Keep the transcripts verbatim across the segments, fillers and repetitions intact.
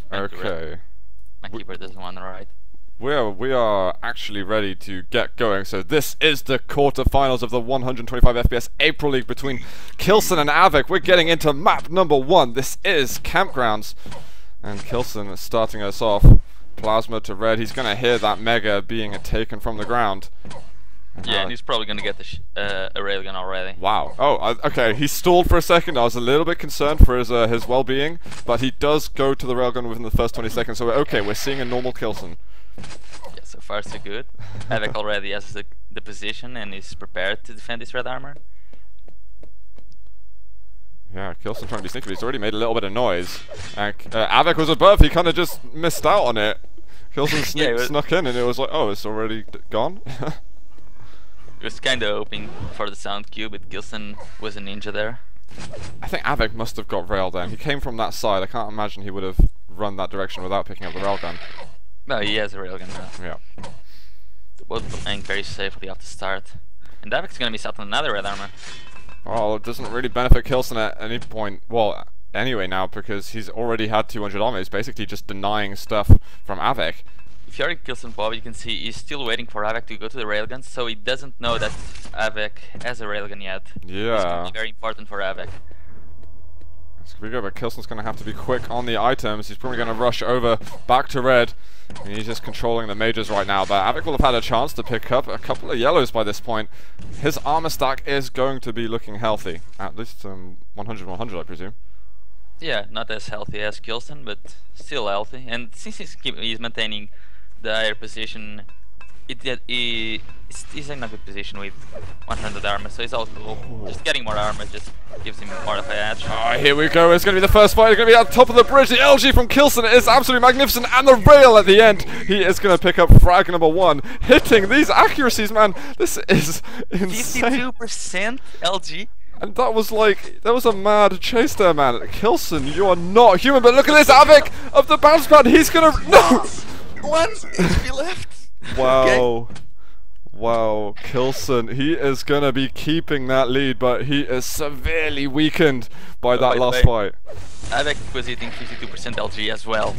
Okay. My keyboard doesn't want to write. We are, we are actually ready to get going. So this is the quarterfinals of the one twenty-five F P S April League between K one llsen and Av three k. We're getting into map number one. This is Campgrounds. And K one llsen is starting us off. Plasma to red. He's going to hear that Mega being taken from the ground. Yeah, uh, and he's probably going to get the sh uh, a railgun already. Wow. Oh, uh, okay. He stalled for a second. I was a little bit concerned for his uh, his well-being. But he does go to the railgun within the first twenty seconds. So, we're okay, we're seeing a normal K one llsen. Yeah, so far so good. Av three k already has the, the position and is prepared to defend his red armor. Yeah, K one llsen trying to be sneaky, but he's already made a little bit of noise. And uh, Av three k was above, he kind of just missed out on it. K one llsen sneak, yeah, snuck in and it was like, oh, it's already d gone? He was kind of hoping for the sound cue, but K one llsen was a ninja there. I think Av three k must have got railed then. He came from that side, I can't imagine he would have run that direction without picking up the railgun. No, he has a railgun now. Yeah. Both playing very safely off the start. And Av three k's going to miss out on another red armor. Well, it doesn't really benefit K one llsen at any point. Well, anyway now, because he's already had two hundred armor. He's basically just denying stuff from Av three k. If you're in K one llsen Bob, you can see he's still waiting for Av three k to go to the railgun, so he doesn't know that Av three k has a railgun yet. Yeah. It's going to be very important for Av three k. It's gonna be good, but K one llsen's going to have to be quick on the items. He's probably going to rush over back to red. And he's just controlling the majors right now. But Av three k will have had a chance to pick up a couple of yellows by this point. His armor stack is going to be looking healthy. At least um, one hundred one hundred, I presume. Yeah, not as healthy as K one llsen, but still healthy. And since he's, keep, he's maintaining the higher position, it, it, he, he's in a good position with one hundred armor, so he's all cool. Oh. Just getting more armor just gives him more of an edge. Oh, here we go. It's going to be the first fight. It's going to be at the top of the bridge. The L G from K one llsen is absolutely magnificent. And the rail at the end. He is going to pick up frag number one. Hitting these accuracies, man. This is insane. fifty-two percent L G. And that was like, that was a mad chase there, man. K one llsen, you are not human. But look at this Av three k of the bounce pad. He's going to, no! One H P left. Wow. Okay. Wow, K one llsen, he is going to be keeping that lead, but he is severely weakened by that oh, last fight. Av three k was hitting fifty-two percent L G as well.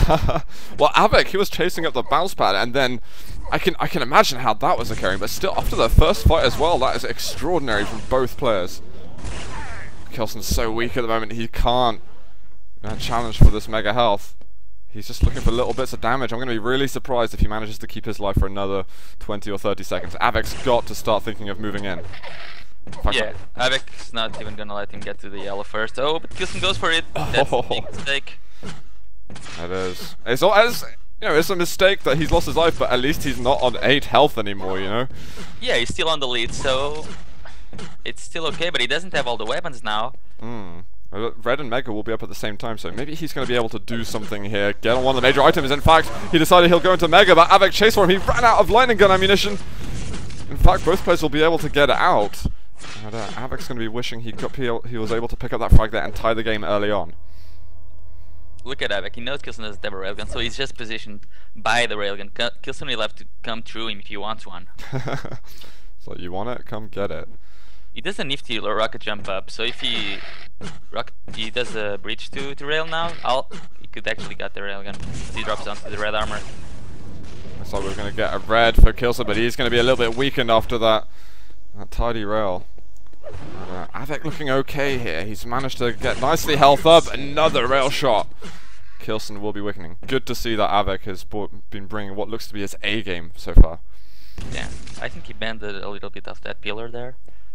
Well, Av three k, he was chasing up the bounce pad, and then I can I can imagine how that was occurring, but still, after the first fight as well, that is extraordinary from both players. K one llsen's so weak at the moment, he can't uh, challenge for this mega health. He's just looking for little bits of damage. I'm going to be really surprised if he manages to keep his life for another twenty or thirty seconds. Av three k's got to start thinking of moving in. in Yeah, Av three k's not even going to let him get to the yellow first. Oh, but K one llsen goes for it. That's Oh. a big mistake. It is. It's, all, it's, you know, it's a mistake that he's lost his life, but at least he's not on eight health anymore, you know? Yeah, he's still on the lead, so it's still okay, but he doesn't have all the weapons now. Hmm. Red and Mega will be up at the same time, so maybe he's going to be able to do something here. Get on one of the major items. In fact, he decided he'll go into Mega, but Av three k chased for him. He ran out of lightning gun ammunition. In fact, both players will be able to get it out. And, uh, Av three k's going to be wishing he, got, he was able to pick up that frag there and tie the game early on. Look at Av three k. He knows K one llsen doesn't have a railgun, so he's just positioned by the railgun. K one llsen will have to come through him if he wants one. So you want it? Come get it. He does a nifty rocket jump up, so if he rocket, he does a bridge to, to rail now, I'll, he could actually get the railgun. He drops onto the red armor. Looks like we're going to get a red for K one llsen, but he's going to be a little bit weakened after that, that tidy rail. And, uh, Av three k looking okay here. He's managed to get nicely health up. Another rail shot. K one llsen will be weakening. Good to see that Av three k has been bringing what looks to be his A game so far. Yeah, I think he bended a little bit of that pillar there.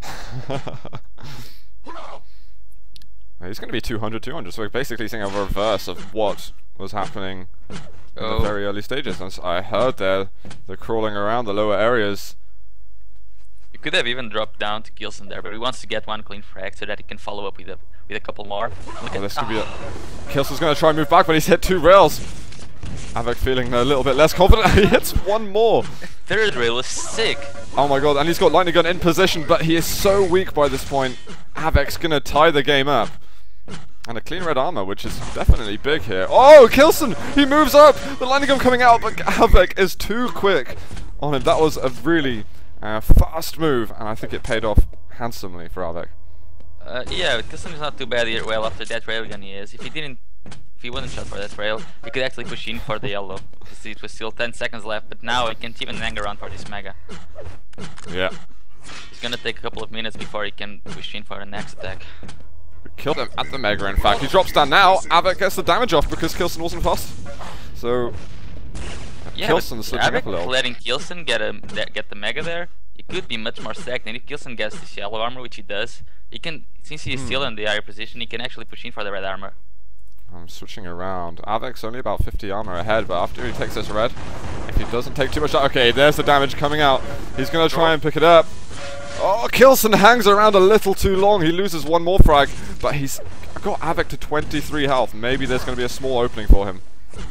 He's going to be two hundred, two hundred, so we're basically seeing a reverse of what was happening in oh. the very early stages. And I heard they're, they're crawling around the lower areas. You could have even dropped down to K one llsen there, but he wants to get one clean frag so that he can follow up with a, with a couple more. Look Oh, this could ah. be a... K one llsen's going to try and move back, but he's hit two rails. Av three k feeling a little bit less confident. He hits one more. Third rail was sick. Oh my god, and he's got lightning gun in position, but he is so weak by this point. Av three k's going to tie the game up. And a clean red armor, which is definitely big here. Oh, K one llsen! He moves up! The lightning gun coming out, but Av three k is too quick on him. That was a really uh, fast move, and I think it paid off handsomely for Av three k. Uh, yeah, K one llsen is not too bad here. Well, after that railgun he is. If he didn't If he wasn't shot for that rail, he could actually push in for the yellow. See, it was still ten seconds left, but now he can't even hang around for this mega. Yeah. It's gonna take a couple of minutes before he can push in for the next attack. Killed him at the mega, in fact. He drops down now. Av three k gets the damage off because K one llsen wasn't fast. So, yeah, K one llsen switching Av three up a little. letting K one llsen get, a, get the mega there, it could be much more stacked. And if K one llsen gets this yellow armor, which he does, he can, since he is hmm. still in the higher position, he can actually push in for the red armor. I'm switching around. Av three k's only about fifty armor ahead, but after he takes this red, if he doesn't take too much damage, okay, there's the damage coming out. He's going to try and pick it up. Oh, K one llsen hangs around a little too long. He loses one more frag, but he's got Av three k to twenty-three health. Maybe there's going to be a small opening for him.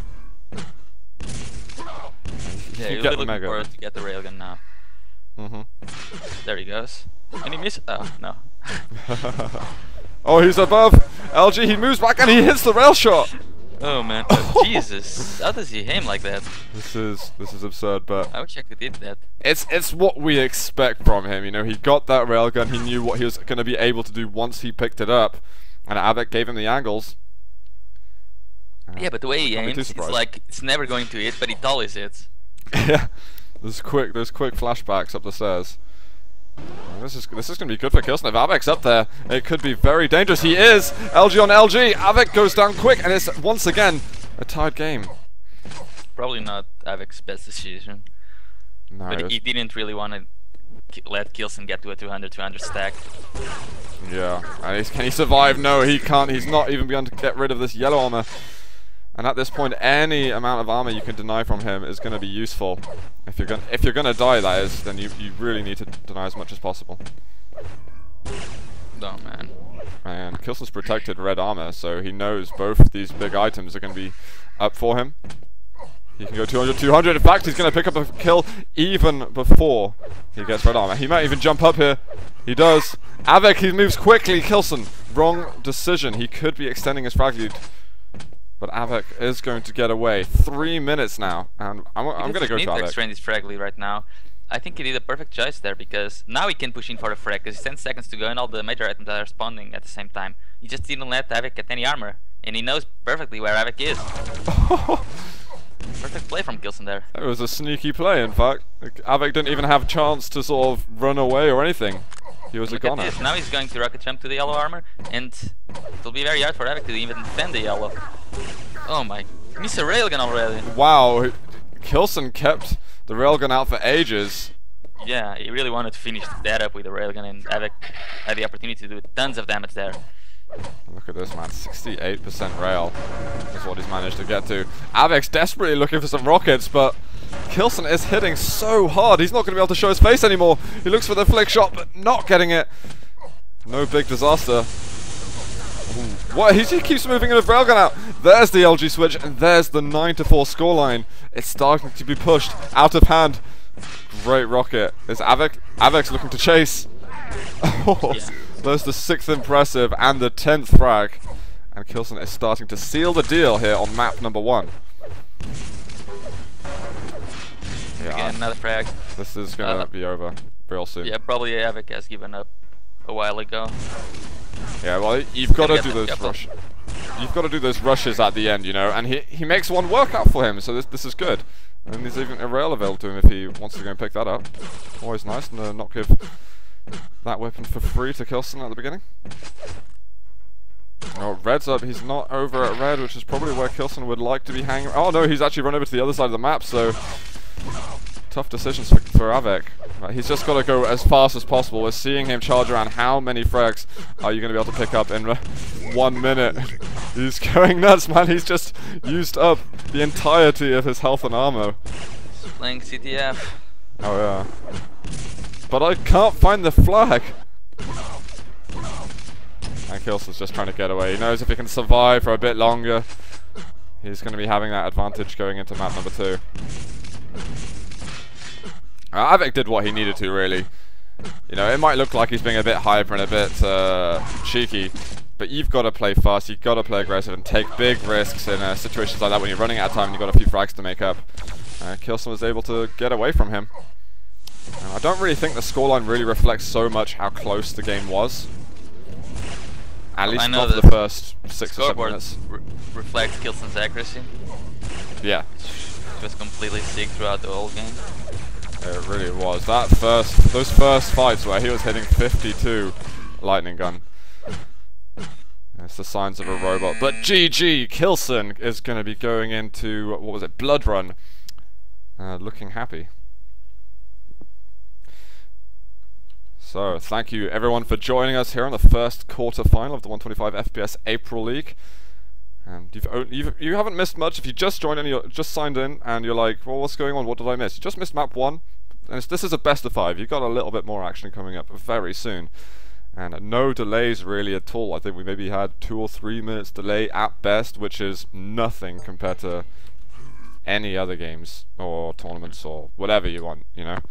Yeah, he's looking forward to get the railgun now. Mm-hmm. There he goes. And he missed. Oh, no. Oh, he's above L G. He moves back and he hits the rail shot. Oh man, Jesus! How does he aim like that? This is this is absurd, but I wish I could hit that. It's it's what we expect from him. You know, he got that railgun. He knew what he was going to be able to do once he picked it up, and Av three k gave him the angles. Uh, yeah, but the way he aims, it's like it's never going to hit, but it always hits. Yeah, there's quick there's quick flashbacks up the stairs. This is this is going to be good for K one llsen. If Av three k's up there, it could be very dangerous. He is! L G on L G! Av three k goes down quick, and it's once again a tied game. Probably not Av three k's best decision. No, but he didn't really want to let K one llsen get to a two hundred two hundred stack. Yeah, and he's, can he survive? No, he can't. He's not even begun to get rid of this yellow armor. And at this point, any amount of armor you can deny from him is going to be useful. If you're going, if you're going to die, that is, then you you really need to deny as much as possible. Oh man. And K one llsen's protected red armor, so he knows both these big items are going to be up for him. He can go two hundred, two hundred. In fact, he's going to pick up a kill even before he gets red armor. He might even jump up here. He does. Av three k, he moves quickly. K one llsen, wrong decision. He could be extending his frag lead. But Av three k is going to get away. Three minutes now, and I'm, I'm going to go to Av three k. He doesn't need to extend his frag lead right now. I think he did a perfect choice there, because now he can push in for the frag, because it's ten seconds to go and all the major items are spawning at the same time. He just didn't let Av three k get any armor, and he knows perfectly where Av three k is. Perfect play from K one llsen there. It was a sneaky play, in fact. Av three k didn't even have a chance to sort of run away or anything. He was Look a goner. At this. Now he's going to rocket jump to the yellow armor, and it'll be very hard for Av three k to even defend the yellow. Oh my, missed a railgun already. Wow, K one llsen kept the railgun out for ages. Yeah, he really wanted to finish that up with the railgun, and Av three k had the opportunity to do tons of damage there. Look at this, man, sixty-eight percent rail is what he's managed to get to. Av three k's desperately looking for some rockets, but K one llsen is hitting so hard, he's not going to be able to show his face anymore. He looks for the flick shot, but not getting it. No big disaster. Ooh. What? He keeps moving his railgun out. There's the L G switch, and there's the nine to four scoreline. It's starting to be pushed out of hand. Great rocket. There's Av three k. Av three k's looking to chase. Oh, yeah. There's the sixth impressive and the tenth frag. And K one llsen is starting to seal the deal here on map number one. Yeah, Again, another frag. This is going to uh, be over real soon. Yeah, probably Av three k has given up a while ago. Yeah, well, you've got to do those rush. You've got to do those rushes at the end, you know, and he he makes one work out for him, so this this is good. And there's even a rail available to him if he wants to go and pick that up. Always nice to uh, not give that weapon for free to K one llsen at the beginning. Oh, red's up. He's not over at red, which is probably where K one llsen would like to be hanging. Oh no, he's actually run over to the other side of the map, so tough decisions for, for Av three k. Right, he's just got to go as fast as possible. We're seeing him charge around. How many frags are you going to be able to pick up in one minute? He's going nuts, man. He's just used up the entirety of his health and armor. He's playing C T F. Oh yeah. But I can't find the flag. And K one llsen's just trying to get away. He knows if he can survive for a bit longer, he's going to be having that advantage going into map number two. Uh, Av three k did what he needed to, really. You know, it might look like he's being a bit hyper and a bit uh, cheeky, but you've got to play fast, you've got to play aggressive and take big risks in uh, situations like that when you're running out of time and you've got a few frags to make up. Uh, K one llsen was able to get away from him. Uh, I don't really think the scoreline really reflects so much how close the game was. At least I know not for the the first six or seven scoreboard minutes. re reflects K1llsen's accuracy. Yeah. It was completely sick throughout the whole game. It really was. That first, those first fights where he was hitting fifty-two lightning gun. It's the signs of a robot. But G G, K1llsen is going to be going into, what was it, Blood Run. Uh, looking happy. So, thank you everyone for joining us here on the first quarter final of the one twenty-five F P S April League. And you've, you've you haven't missed much if you just joined and you just signed in and you're like, well, what's going on? What did I miss? You just missed map one. And it's, this is a best of five. You've got a little bit more action coming up very soon. And no delays really at all. I think we maybe had two or three minutes delay at best, which is nothing compared to any other games or tournaments or whatever you want, you know.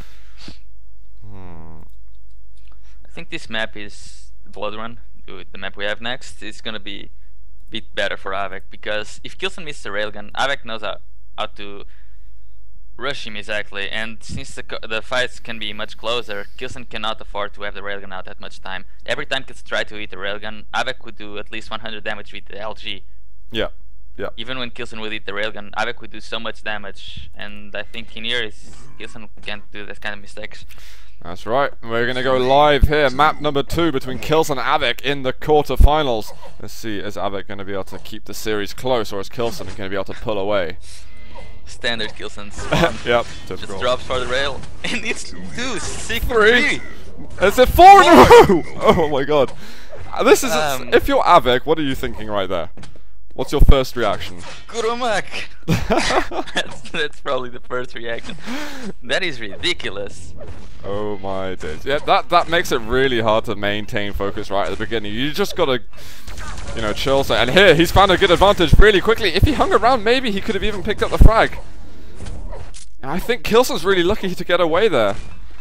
Hmm. I think this map is the Blood Run. The map we have next is gonna be a bit better for Av three k, because if K1llsen misses the railgun, Av three k knows how, how to rush him exactly, and since the, the fights can be much closer, K1llsen cannot afford to have the railgun out that much time. Every time K1llsen tries to hit the railgun, Av three k would do at least one hundred damage with the L G. Yeah, yeah. Even when K1llsen would hit the railgun, Av three k would do so much damage, and I think in here is K1llsen can't do that kind of mistakes. That's right. We're going to go live here. Map number two between K1llsen and Av three k in the quarterfinals. Let's see, is Av three k going to be able to keep the series close, or is K1llsen going to be able to pull away? Standard K1llsen's Yep, just typical. drops for the rail. And it's two, six, Three. three. Is it four in a row? Oh my god. Uh, This is, Um, if you're Av three k, what are you thinking right there? What's your first reaction? Kurumak! that's, that's probably the first reaction. That is ridiculous. Oh my days. Yeah, that, that makes it really hard to maintain focus right at the beginning. You just gotta, you know, chill. So, and here, he's found a good advantage really quickly. If he hung around, maybe he could have even picked up the frag. I think K1llsen's really lucky to get away there.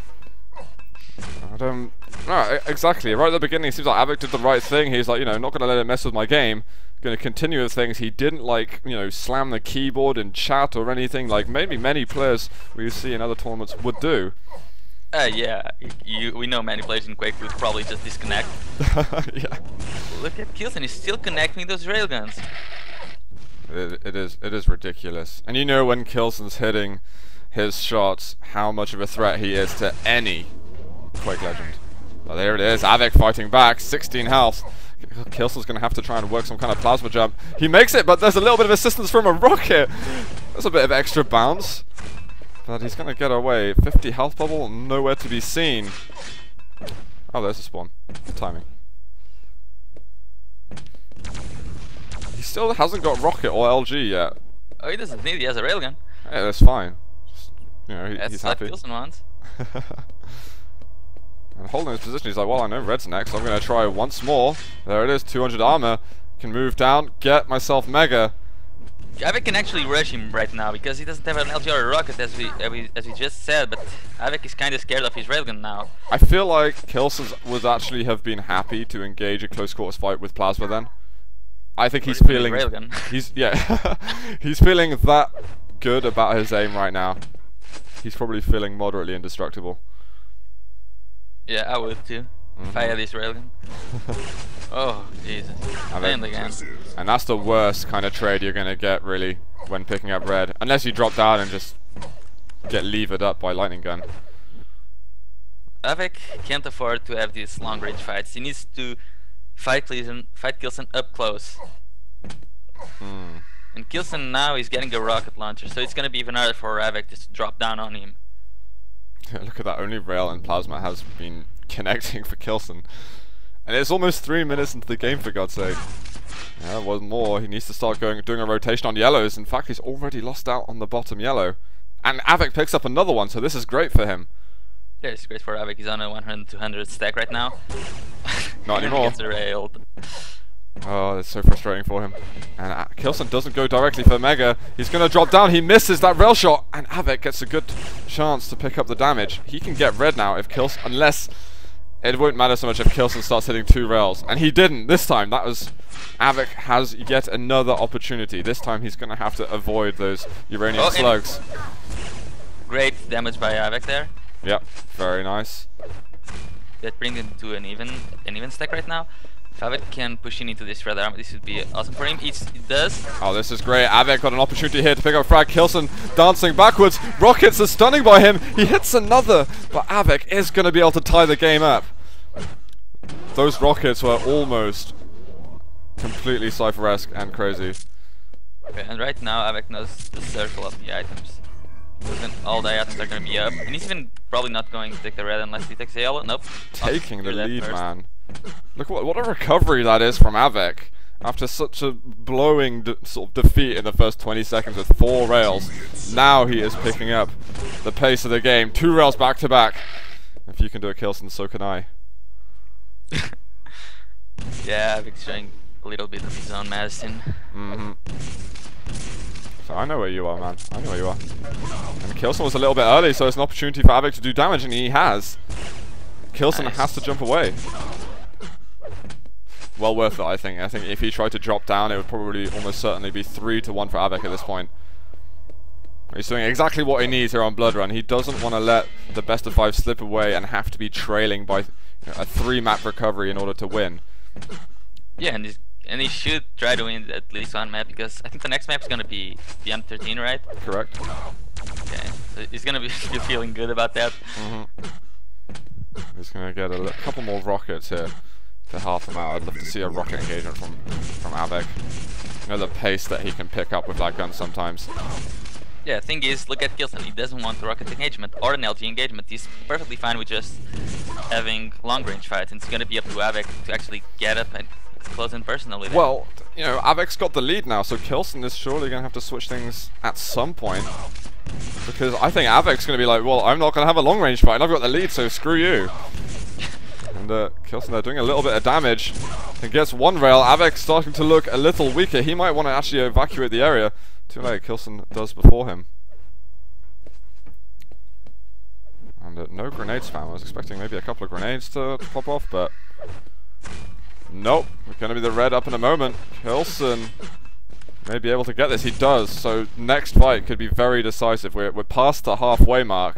I don't... No, exactly. Right at the beginning, it seems like Av three k did the right thing. He's like, you know, not gonna let it mess with my game. Going to continue with things. He didn't, like, you know, slam the keyboard in chat or anything like maybe many players we see in other tournaments would do. Uh, yeah, you, we know many players in Quake would probably just disconnect. Yeah. Look at K1llsen, he's still connecting those railguns. It, it is it is ridiculous. And you know when K1llsen's hitting his shots, how much of a threat he is to any Quake legend. Well, there it is, Av three k fighting back, sixteen health. K1llsen's going to have to try and work some kind of plasma jump. He makes it, but there's a little bit of assistance from a rocket. There's a bit of extra bounce. But he's going to get away. fifty health bubble, nowhere to be seen. Oh, there's a spawn. Good timing. He still hasn't got rocket or L G yet. Oh, he doesn't need, he has a railgun. Hey, that's fine. Just, you know, he, That's he's what happy. K1llsen wants. And holding his position, he's like, well, I know red's next, so I'm going to try once more. There it is, two hundred armor. Can move down, get myself mega. Av three k can actually rush him right now because he doesn't have an L G or a rocket, as we as we, as we just said, but Av three k is kind of scared of his railgun now. I feel like K1llsen would actually have been happy to engage a close quarters fight with plasma then. I think he's feeling... Railgun. He's, yeah, he's feeling that good about his aim right now. He's probably feeling moderately indestructible. Yeah, I would too, mm-hmm. if I had this railgun. Oh, Jesus. And again. And that's the worst kind of trade you're going to get, really, when picking up red. Unless you drop down and just get levered up by lightning gun. Av three k can't afford to have these long range fights. He needs to fight K1llsen, fight K1llsen up close. Hmm. And K1llsen now is getting a rocket launcher, so it's going to be even harder for Av three k just to drop down on him. Look at that, only rail and plasma has been connecting for K1llsen. And it's almost three minutes into the game, for God's sake. Yeah, one more. He needs to start going doing a rotation on yellows. In fact, he's already lost out on the bottom yellow. And Av three k picks up another one, so this is great for him. Yeah, it's great for Av three k. He's on a one hundred two hundred stack right now. Not anymore. Gets railed. Oh, that's so frustrating for him. And uh, K1llsen doesn't go directly for Mega. He's going to drop down. He misses that rail shot. And Av three k gets a good chance to pick up the damage. He can get red now if K1llsen... Unless... It won't matter so much if K1llsen starts hitting two rails. And he didn't this time. That was... Av three k has yet another opportunity. This time he's going to have to avoid those uranium oh, slugs. Great damage by Av three k there. Yep, very nice. That brings him to an even, an even stack right now. If Av three k can push in into this red armor, this would be awesome for him. It's, it does. Oh, this is great. Av three k got an opportunity here to pick up frag. K1llsen dancing backwards. Rockets are stunning by him. He hits another, but Av three k is going to be able to tie the game up. Those rockets were almost completely Cypher-esque and crazy. Okay, and right now Av three k knows the circle of the items. So then all the items are going to be up. And he's even probably not going to take the red unless he takes the yellow. Nope. Taking the lead, man. Look what what a recovery that is from Av three k after such a blowing de sort of defeat in the first twenty seconds with four rails. Now he is picking up the pace of the game. Two rails back to back. If you can do it, K1llsen, so can I. Yeah, Av three k's showing a little bit of his own medicine. Mm-hmm. So I know where you are, man. I know where you are. And K1llsen was a little bit early, so it's an opportunity for Av three k to do damage, and he has. K1llsen Nice. has to jump away. Well worth it, I think. I think if he tried to drop down, it would probably almost certainly be three to one for Av three k at this point. He's doing exactly what he needs here on Blood Run. He doesn't want to let the best of five slip away and have to be trailing by you know, a three-map recovery in order to win. Yeah, and he's, and he should try to win at least one map, because I think the next map is going to be the M thirteen, right? Correct. Okay, so he's going to be feeling good about that. Mm-hmm. He's going to get a couple more rockets here to help him out. I'd love to see a rocket engagement from, from Av three k. You know, the pace that he can pick up with that gun sometimes. Yeah, the thing is, look at K1llsen. He doesn't want the rocket engagement or an L G engagement. He's perfectly fine with just having long range fights, and it's going to be up to Av three k to actually get up and close in personally. Well, you know, Av three k's got the lead now, so K1llsen is surely going to have to switch things at some point. Because I think Av three k's going to be like, well, I'm not going to have a long range fight, and I've got the lead, so screw you. And uh, K1llsen there doing a little bit of damage. And gets one rail. Av three k's starting to look a little weaker. He might want to actually evacuate the area. Too late, K1llsen does before him. And uh, no grenade spam. I was expecting maybe a couple of grenades to, to pop off, but nope. We're going to be the red up in a moment. K1llsen may be able to get this. He does. So next fight could be very decisive. We're, we're past the halfway mark.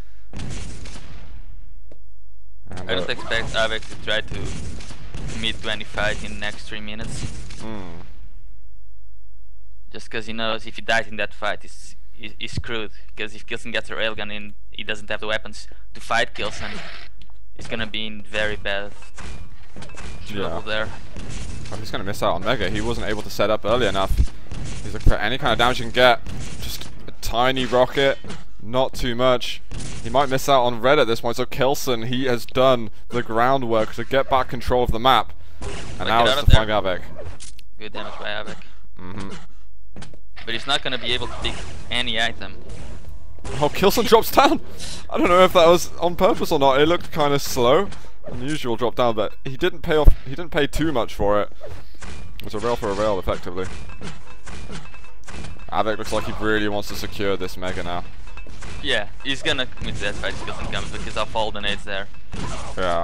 And, I don't uh, expect Av three k to try to commit to any fight in the next three minutes. Mm. Just because he knows if he dies in that fight, he's, he's, he's screwed. Because if K1llsen gets a railgun in, he doesn't have the weapons to fight K1llsen. He's gonna be in very bad trouble Yeah. there. Oh, he's going to miss out on Mega. He wasn't able to set up early enough. He's looking for any kind of damage he can get. Just a tiny rocket, not too much. He might miss out on red at this point, so K1llsen, he has done the groundwork to get back control of the map. And Like now it it's out to of find there. Av three k. Good damage by Av three k. Mm-hmm. But he's not gonna be able to pick any item. Oh, K1llsen drops down! I don't know if that was on purpose or not. It looked kind of slow. Unusual drop down, but he didn't pay off. He didn't pay too much for it. It was a rail for a rail, effectively. Av three k looks like he really wants to secure this Mega now. Yeah, he's gonna commit to that fight if K1llsen comes, because of all the nades there. Yeah.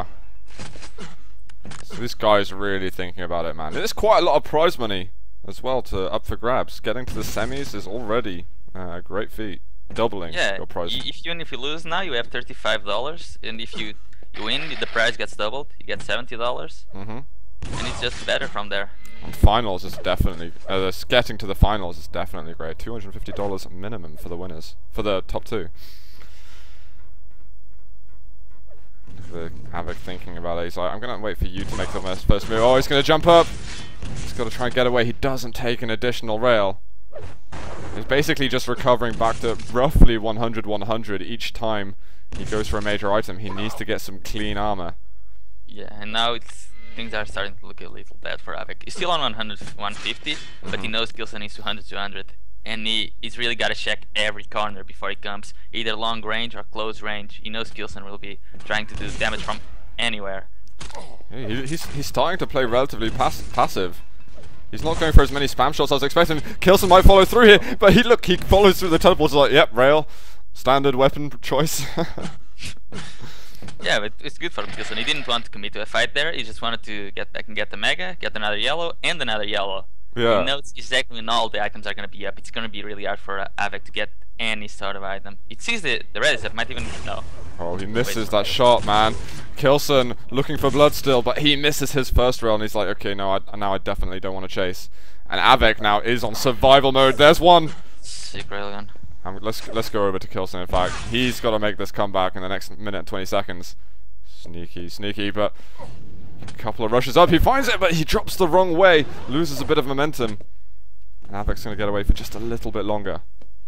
So this guy's really thinking about it, man. There's quite a lot of prize money as well to up for grabs. Getting to the semis is already uh, a great feat. Doubling Yeah, your prize. y if you, if you lose now, you have thirty-five dollars, and if you, you win, the prize gets doubled. You get seventy dollars, Mm-hmm. and it's just better from there. And finals is definitely, uh, this getting to the finals is definitely great. two hundred fifty dollars minimum for the winners, for the top two. The Av three k thinking about it. He's like, I'm gonna wait for you to make the first first move. Oh, he's gonna jump up. He's got to try and get away. He doesn't take an additional rail. He's basically just recovering back to roughly one hundred one hundred each time he goes for a major item. He needs to get some clean armor. Yeah, and now it's things are starting to look a little bad for Av three k. He's still on one hundred, one fifty, mm-hmm. but he knows K1llsen is two hundred, two hundred. And he, he's really got to check every corner before he comes, either long range or close range. He knows K1llsen will be trying to do damage from anywhere. Yeah, he, he's, he's starting to play relatively pass passive. He's not going for as many spam shots as I was expecting. K1llsen might follow through here, but he look, he follows through the teleport. Like, yep, rail, standard weapon choice. Yeah, but it's good for him, K1llsen. He didn't want to commit to a fight there. He just wanted to get back and get the Mega, get another yellow, and another yellow. Yeah. He knows exactly when all the items are going to be up. It's going to be really hard for uh, Av three k to get any sort of item. It sees the, the red, it might even... no. Oh, he misses that shot, man. K one llsen looking for blood still, but he misses his first rail, and he's like, okay, no, I, now I definitely don't want to chase. And Av three k now is on survival mode. There's one. Sick railgun. Um, let's let's go over to K one llsen. In fact, he's got to make this comeback in the next minute and twenty seconds. Sneaky, sneaky, but a couple of rushes up. He finds it, but he drops the wrong way, loses a bit of momentum. And Av three k's going to get away for just a little bit longer.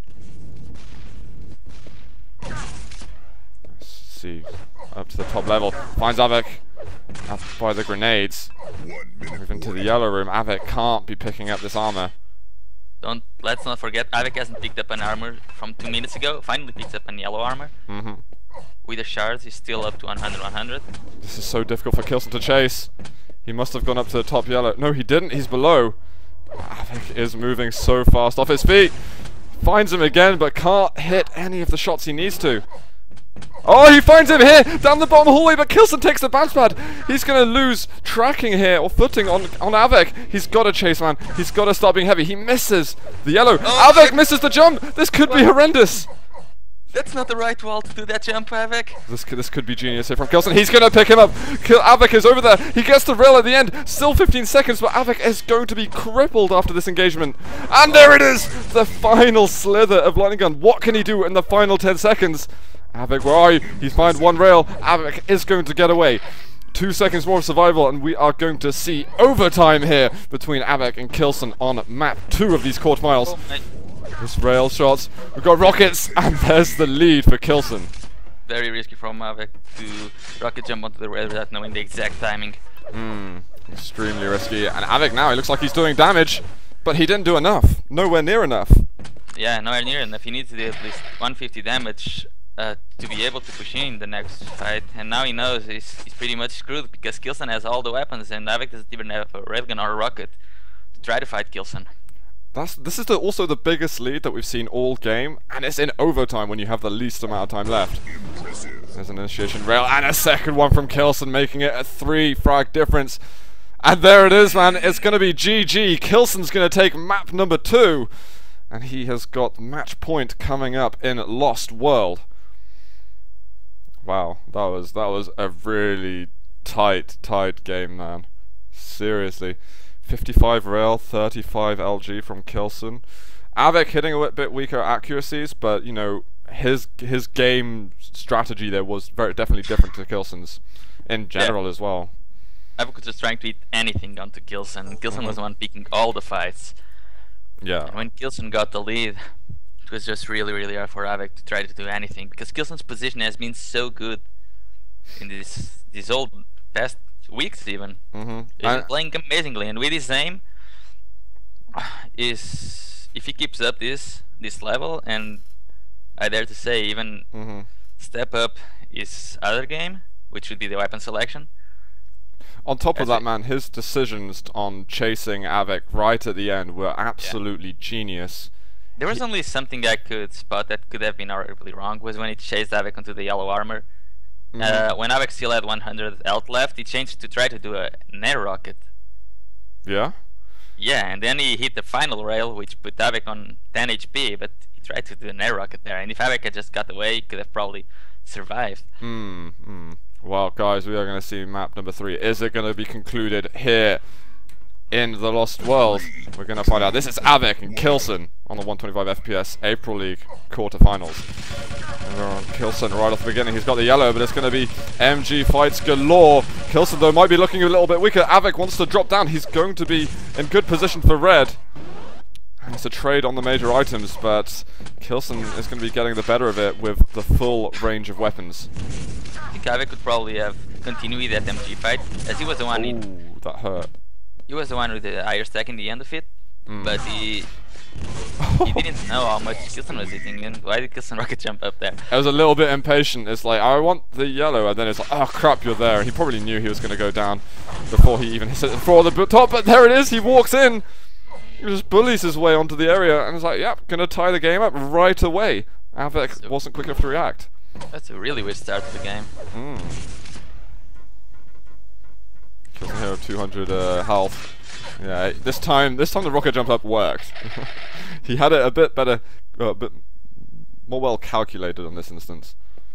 See, up to the top level, finds Av three k up by the grenades. Moving to the yellow room. Av three k can't be picking up this armor. Don't let's not forget, Av three k hasn't picked up an armor from two minutes ago. Finally picked up an yellow armor. Mm-hmm. With the shards, he's still up to one hundred, one hundred. This is so difficult for K one llsen to chase. He must have gone up to the top yellow. No, he didn't. He's below. Av three k is moving so fast off his feet. Finds him again, but can't hit any of the shots he needs to. Oh, he finds him here, down the bottom hallway, but K one llsen takes the bounce pad. He's going to lose tracking here, or footing on, on Av three k. He's got to chase, man. He's got to start being heavy. He misses the yellow. Oh, Av three k misses the jump. This could be horrendous. That's not the right wall to do that jump, Av three k. This could, this could be genius here from K one llsen. He's going to pick him up. Av three k is over there. He gets the rail at the end. Still fifteen seconds, but Av three k is going to be crippled after this engagement. And there it is! The final slither of Lightning Gun. What can he do in the final ten seconds? Av three k, where are you? He's found one rail. Av three k is going to get away. Two seconds more of survival, and we are going to see overtime here between Av three k and K one llsen on map two of these quarterfinals. Oh, this rail shots. We've got rockets, and there's the lead for K one llsen. Very risky from Av three k to rocket jump onto the rail without knowing the exact timing. Hmm, extremely risky. And Av three k now, he looks like he's doing damage, but he didn't do enough. Nowhere near enough. Yeah, nowhere near enough. He needs to do at least one fifty damage uh, to be able to push in the next fight. And now he knows he's, he's pretty much screwed because K one llsen has all the weapons and Av three k doesn't even have a railgun or a rocket to try to fight K one llsen. That's, this is the, also the biggest lead that we've seen all game, and it's in overtime when you have the least amount of time left. There's an initiation rail, and a second one from K one llsen, making it a three frag difference. And there it is, man. It's going to be G G. K one llsen's going to take map number two, and he has got match point coming up in Lost World. Wow, that was that was a really tight, tight game, man. Seriously. fifty-five rail, thirty-five L G from K one llsen. Av three k hitting a bit weaker accuracies, but you know his his game strategy there was very definitely different to K one llsen's in general yeah. as well. Av three k was just trying to hit anything onto K one llsen, and K one llsen mm-hmm. was the one picking all the fights. Yeah. And when K one llsen got the lead, it was just really, really hard for Av three k to try to do anything because K one llsen's position has been so good in this these old past weeks even. Mm-hmm. He's playing amazingly, and with his aim, is if he keeps up this this level, and I dare to say even mm-hmm. step up his other game, which would be the weapon selection. On top of that, man, his decisions on chasing Av three k right at the end were absolutely yeah. genius. There was he only something I could spot that could have been horribly wrong, was when he chased Av three k onto the yellow armor. Mm-hmm. uh, when Av three k still had one hundred health left, he changed to try to do a air rocket. Yeah? Yeah, and then he hit the final rail, which put Av three k on ten H P, but he tried to do an air rocket there, and if Av three k had just got away, he could have probably survived. Hmm. Mm. Well, guys, we are going to see map number three. Is it going to be concluded here in the Lost World? We're going to find out. This is Av three k and K one llsen on the one twenty-five F P S April League quarterfinals. And we're on K one llsen right off the beginning. He's got the yellow, but it's going to be M G fights galore. K one llsen, though, might be looking a little bit weaker. Av three k wants to drop down. He's going to be in good position for red. And it's a trade on the major items, but K one llsen is going to be getting the better of it with the full range of weapons. I think Av three k could probably have continued that M G fight, as he was the one. Ooh, he, that hurt. He was the one with the higher stack in the end of it, mm. but he he didn't know how much K one llsen was hitting, and why did K one llsen rocket jump up there? I was a little bit impatient. It's like, I want the yellow, and then it's like, oh crap, you're there. He probably knew he was going to go down before he even hit it before the top, but there it is. He walks in. He just bullies his way onto the area, and it's like, yep, going to tie the game up right away. Av three k wasn't quick enough to react. That's a really weird start to the game. Mm. K one llsen here with two hundred uh, health. Yeah, this time, this time the rocket jump up worked. He had it a bit better, uh, a bit more well calculated on this instance.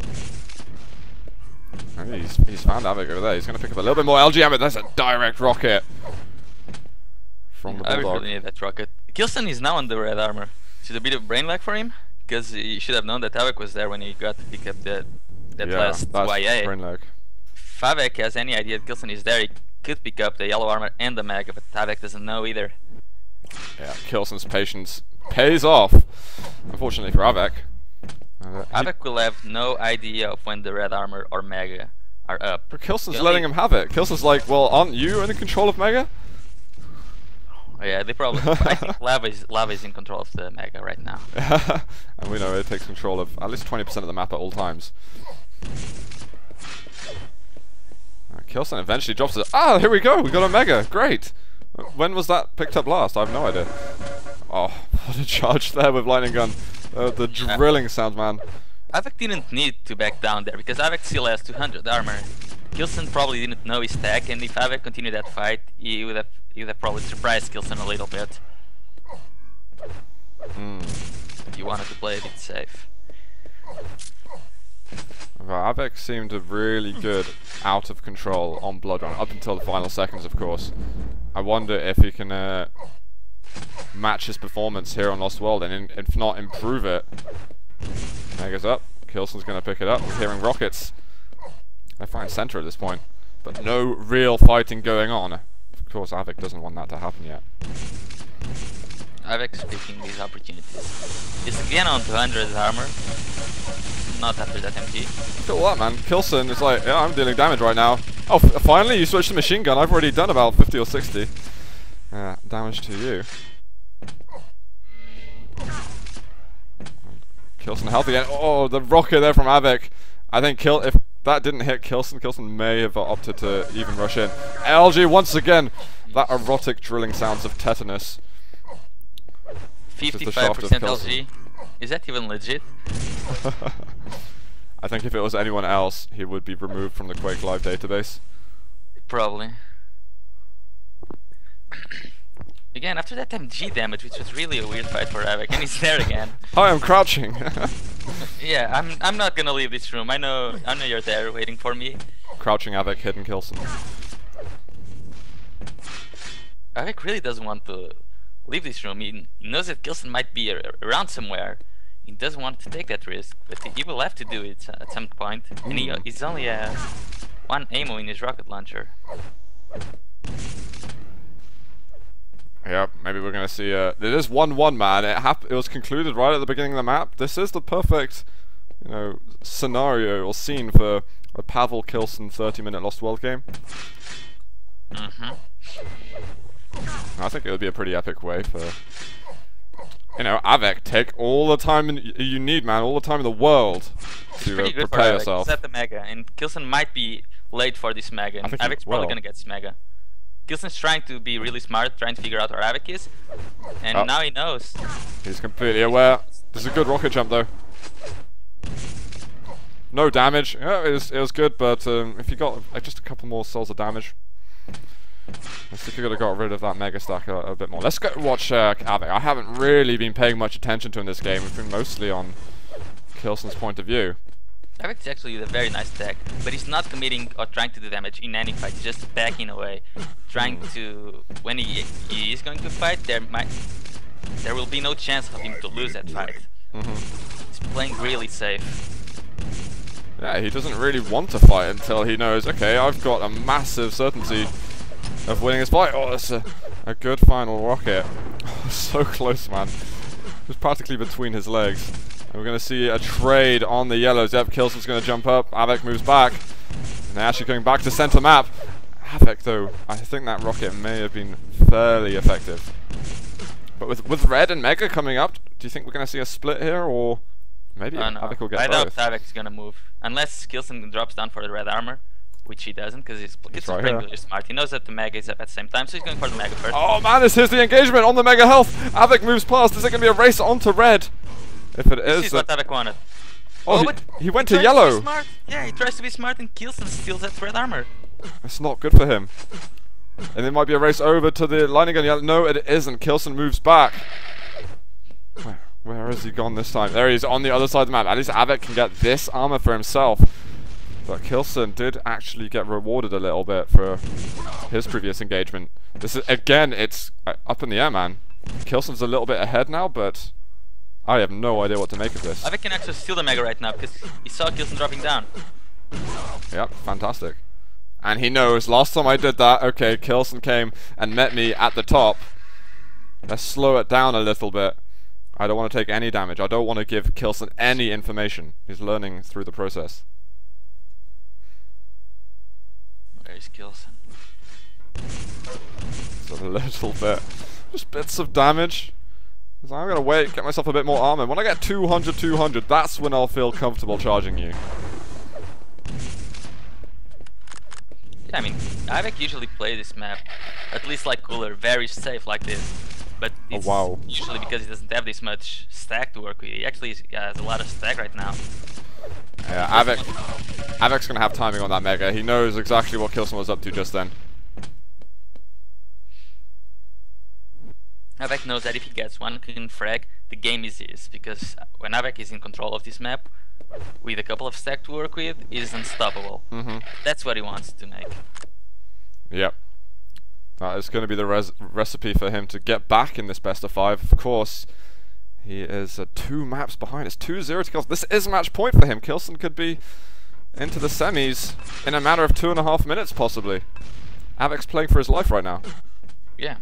Oh, he's, he's found Av three k over there. He's going to pick up a little bit more L G M, but that's a direct rocket from the I Bulldog. really need that rocket. K one llsen is now on the red armor. It's a bit of brain lag for him, because he should have known that Av three k was there when he got to pick up the, that Yeah, last that's Y A. brain lag. If Av three k has any idea that K one llsen is there, he could pick up the yellow armor and the mega, but Av three k doesn't know either. Yeah, K one llsen's patience pays off, unfortunately for Av three k. Uh, Av three k will have no idea of when the red armor or mega are up. But K one llsen's The letting only- him have it. K one llsen's like, well, aren't you in control of Mega? Oh, yeah, they probably. I think Lava is Lava is in control of the mega right now. And we know it takes control of at least twenty percent of the map at all times. Uh, K one llsen eventually drops it. Ah, here we go. We got a Mega. Great. When was that picked up last? I have no idea. Oh, what a charge there with Lightning Gun. Uh, the drilling sound, man. Av three k didn't need to back down there because Av three k still has two hundred armor. K one llsen probably didn't know his stack, and if Av three k continued that fight, he would have he would have probably surprised K one llsen a little bit. Mm. He wanted to play a bit safe. Well, Av three k seemed really good out of control on Blood Run, up until the final seconds, of course. I wonder if he can uh, match his performance here on Lost World, and in, if not, improve it. Mega's up. K one llsen's going to pick it up. We're hearing rockets. They're fine center at this point, but no real fighting going on. Of course, Av three k doesn't want that to happen yet. Av three k is picking these opportunities. He's again on two hundred armor. Not after that M G. Feel that, man. K one llsen is like, yeah, I'm dealing damage right now. Oh, f finally you switched to machine gun. I've already done about fifty or sixty. Yeah, damage to you. K one llsen healthy again. Oh, the rocket there from Av three k. I think Kill if that didn't hit K one llsen, K one llsen may have opted to even rush in. L G once again. That erotic drilling sounds of tetanus. fifty-five percent L G. Is that even legit? I think if it was anyone else, he would be removed from the Quake Live database. Probably. Again, after that M G damage, which was really a weird fight for Av three k, and he's there again. Hi, I'm crouching. Yeah, I'm I'm not gonna leave this room. I know I know you're there waiting for me. Crouching Av three k, hidden K one llsen. Av three k really doesn't want to leave this room. He, he knows that K one llsen might be ar around somewhere. He doesn't want to take that risk, but he will have to do it at some point. Mm. And he, he's only uh, one ammo in his rocket launcher. Yeah, maybe we're gonna see. Uh, it is one one, man. It hap It was concluded right at the beginning of the map. This is the perfect, you know, scenario or scene for a Pavel K one llsen thirty minute Lost World game. Mm-hmm. I think it would be a pretty epic way for, you know, Av three k, take all the time in, you need, man, all the time in the world to uh, prepare yourself. He's at the mega, and K one llsen might be late for this mega, and Av three k's probably gonna get this mega. K one llsen's trying to be really smart, trying to figure out where Av three k is, and oh. now he knows. He's completely aware. This is a good rocket jump, though. No damage. Yeah, it was, it was good, but um, if you got uh, just a couple more souls of damage, I think you could have got rid of that mega stack a, a bit more. Let's go watch uh, Av three k. I haven't really been paying much attention to in this game. We've been mostly on K one llsen's point of view. Av three k is actually a very nice tech, but he's not committing or trying to do damage in any fight. He's just backing away, trying mm. to. When he, he is going to fight, there might, there will be no chance of him to lose that fight. Mm-hmm. He's playing really safe. Yeah, he doesn't really want to fight until he knows, okay, I've got a massive certainty of winning this fight. Oh, that's a, a good final rocket. So close, man. It was practically between his legs. And we're going to see a trade on the yellows. Yep, K one llsen's going to jump up. Av three k moves back. And they're actually going back to center map. Av three k, though, I think that rocket may have been fairly effective. But with, with red and mega coming up, do you think we're going to see a split here, or maybe uh, no. Av three k will get I both? doubt Av three k is going to move. Unless K one llsen drops down for the red armor, which he doesn't, because he's, he's right playing really smart. He knows that the mega is up at the same time, so he's going for the mega first. Oh man, this is the engagement on the mega health. Av three k moves past. Is it going to be a race onto red? If it this is, is what Av three k wanted. Oh, oh he, but he went he to yellow. To yeah, he tries to be smart, and K one llsen steals that red armor. That's not good for him. And it might be a race over to the lightning gun. No, it isn't. K one llsen moves back. Where has he gone this time? There he is on the other side of the map. At least Av three k can get this armor for himself. But K1llsen did actually get rewarded a little bit for his previous engagement. This is, again, it's up in the air, man. K1llsen's a little bit ahead now, but I have no idea what to make of this. Av three k can actually steal the Mega right now because he saw K1llsen dropping down. Yep, fantastic. And he knows, last time I did that, okay, K1llsen came and met me at the top. Let's slow it down a little bit. I don't want to take any damage. I don't want to give K1llsen any information. He's learning through the process. Where is K1llsen? Just a little bit. Just bits of damage. So I'm going to wait, get myself a bit more armor. When I get two hundred, two hundred, that's when I'll feel comfortable charging you. Yeah, I mean, Av three k usually play this map, at least like cooler, very safe like this. But it's oh, wow. usually because he doesn't have this much stack to work with. He actually has a lot of stack right now. Yeah, Av three k, Av three k's going to have timing on that Mega. He knows exactly what K1llsen was up to just then. Av three k knows that if he gets one clean frag, the game is his, because when Av three k is in control of this map, with a couple of stack to work with, he is unstoppable. Mm-hmm. That's what he wants to make. Yep. That is going to be the res recipe for him to get back in this best of five. Of course, he is uh, two maps behind. It's two zero to K1llsen. This is match point for him. K1llsen could be into the semis in a matter of two and a half minutes, possibly. Av three k's playing for his life right now. Yeah.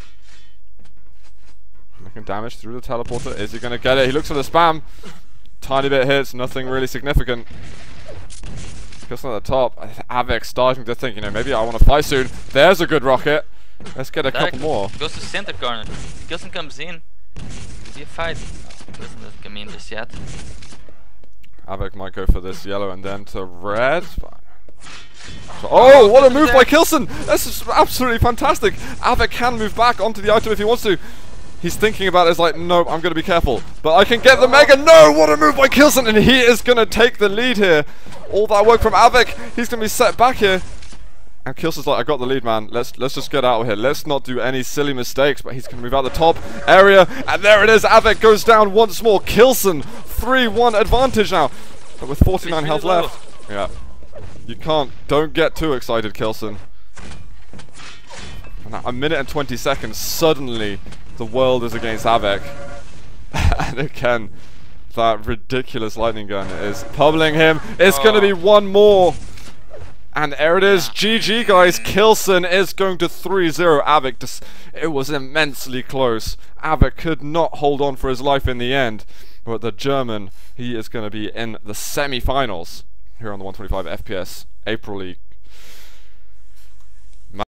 Making damage through the teleporter. Is he going to get it? He looks for the spam. Tiny bit hits, nothing really significant. K1llsen at the top. Av three k starting to think, you know, maybe I want to fight soon. There's a good rocket. Let's get a That couple more. Goes to center corner. If K1llsen comes in, it'll be a fight. K1llsen doesn't come in just yet. Av three k might go for this yellow and then to red. So, oh, what a move by K1llsen! This is absolutely fantastic. Av three k can move back onto the item if he wants to. He's thinking about it, it's like, no, I'm going to be careful. But I can get the Mega. No, what a move by K1llsen. And he is going to take the lead here. All that work from Av three k. He's going to be set back here. And K1llsen's like, I got the lead, man. Let's let's just get out of here. Let's not do any silly mistakes. But he's going to move out the top area. And there it is. Av three k goes down once more. K1llsen, three one advantage now. But with forty-nine health left. Yeah. You can't. Don't get too excited, K1llsen. A minute and twenty seconds. Suddenly, the world is against Av three k. And again, that ridiculous lightning gun is pummeling him. It's oh. going to be one more. And there it is. G G, guys. K1llsen is going to three zero Av three k. It was immensely close. Av three k could not hold on for his life in the end. But the German, he is going to be in the semi-finals here on the one twenty-five F P S April League